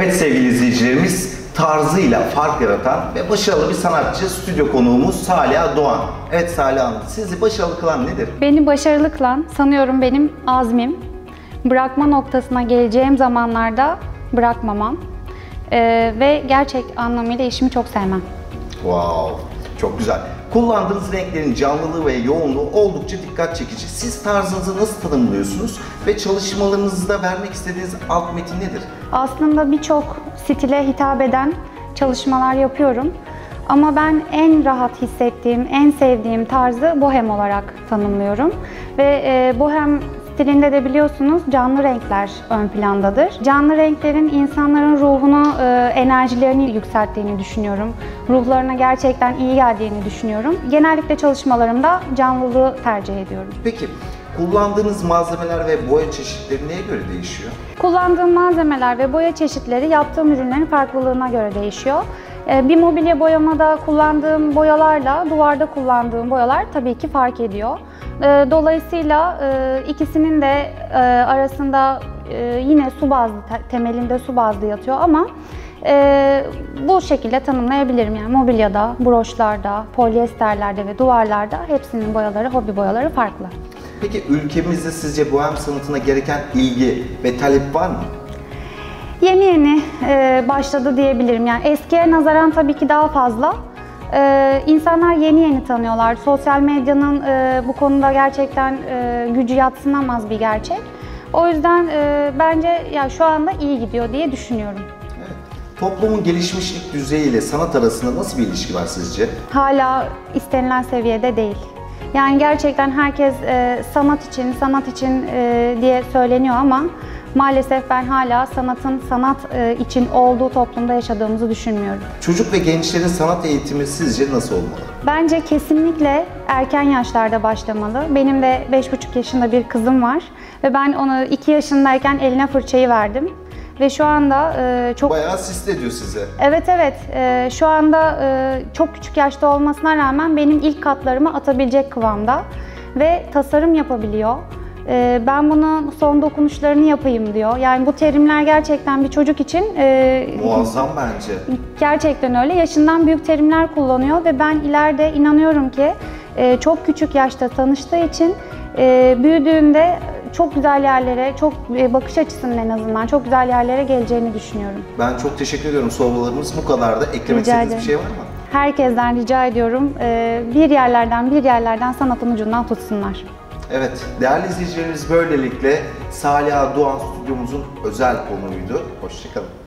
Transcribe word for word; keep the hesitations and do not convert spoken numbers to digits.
Evet sevgili izleyicilerimiz, tarzıyla fark yaratan ve başarılı bir sanatçı stüdyo konuğumuz Saliha Doğan. Evet Saliha Hanım, sizi başarılı kılan nedir? Beni başarılı kılan sanıyorum benim azmim. Bırakma noktasına geleceğim zamanlarda bırakmamam. Ee, ve gerçek anlamıyla işimi çok sevmem. Wow, çok güzel. Kullandığınız renklerin canlılığı ve yoğunluğu oldukça dikkat çekici. Siz tarzınızı nasıl tanımlıyorsunuz ve çalışmalarınızda vermek istediğiniz alt metin nedir? Aslında birçok stile hitap eden çalışmalar yapıyorum. Ama ben en rahat hissettiğim, en sevdiğim tarzı bohem olarak tanımlıyorum. Ve e, bohem stilinde de biliyorsunuz canlı renkler ön plandadır. Canlı renklerin insanların ruhunu, e, enerjilerini yükselttiğini düşünüyorum. Ruhlarına gerçekten iyi geldiğini düşünüyorum. Genellikle çalışmalarımda canlılığı tercih ediyorum. Peki, kullandığınız malzemeler ve boya çeşitleri neye göre değişiyor? Kullandığım malzemeler ve boya çeşitleri yaptığım ürünlerin farklılığına göre değişiyor. Bir mobilya boyamada kullandığım boyalarla duvarda kullandığım boyalar tabii ki fark ediyor. Dolayısıyla ikisinin de arasında yine su bazlı, temelinde su bazlı yatıyor ama bu şekilde tanımlayabilirim. Yani mobilyada, broşlarda, polyesterlerde ve duvarlarda hepsinin boyaları, hobi boyaları farklı. Peki ülkemizde sizce bohem sanatına gereken ilgi ve talep var mı? Yeni yeni e, başladı diyebilirim. Yani eskiye nazaran tabii ki daha fazla. E, insanlar yeni yeni tanıyorlar. Sosyal medyanın e, bu konuda gerçekten e, gücü yadsınamaz bir gerçek. O yüzden e, bence ya şu anda iyi gidiyor diye düşünüyorum. Evet. Toplumun gelişmişlik düzeyi ile sanat arasında nasıl bir ilişki var sizce? Hala istenilen seviyede değil. Yani gerçekten herkes e, sanat için, sanat için e, diye söyleniyor ama maalesef ben hala sanatın sanat e, için olduğu toplumda yaşadığımızı düşünmüyorum. Çocuk ve gençlerin sanat eğitimi sizce nasıl olmalı? Bence kesinlikle erken yaşlarda başlamalı. Benim de beş buçuk yaşında bir kızım var ve ben onu iki yaşındayken eline fırçayı verdim. Ve şu anda e, çok... Bayağı asist ediyor size. Evet evet. E, şu anda e, çok küçük yaşta olmasına rağmen benim ilk katlarımı atabilecek kıvamda. Ve tasarım yapabiliyor. E, ben bunun son dokunuşlarını yapayım diyor. Yani bu terimler gerçekten bir çocuk için... E, Muazzam bence. Gerçekten öyle. Yaşından büyük terimler kullanıyor ve ben ileride inanıyorum ki e, çok küçük yaşta tanıştığı için e, büyüdüğünde çok güzel yerlere, çok bakış açısının en azından çok güzel yerlere geleceğini düşünüyorum. Ben çok teşekkür ediyorum. Sorularımız bu kadardı. Eklemek istediğiniz bir şey var mı? Herkesten rica ediyorum. Bir yerlerden bir yerlerden sanatın ucundan tutsunlar. Evet, değerli izleyicilerimiz böylelikle Saliha Doğan stüdyomuzun özel konuğuydu. Hoşça kalın.